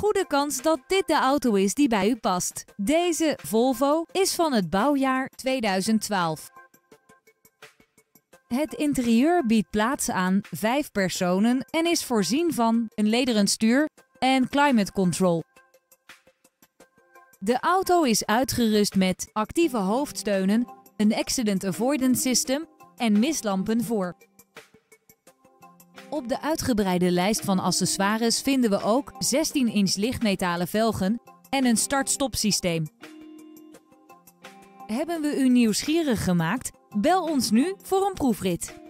goede kans dat dit de auto is die bij u past. Deze Volvo is van het bouwjaar 2012. Het interieur biedt plaats aan 5 personen en is voorzien van een lederen stuur en climate control. De auto is uitgerust met actieve hoofdsteunen, een accident avoidance system en mistlampen voor. Op de uitgebreide lijst van accessoires vinden we ook 16-inch lichtmetalen velgen en een start-stop systeem. Hebben we u nieuwsgierig gemaakt? Bel ons nu voor een proefrit.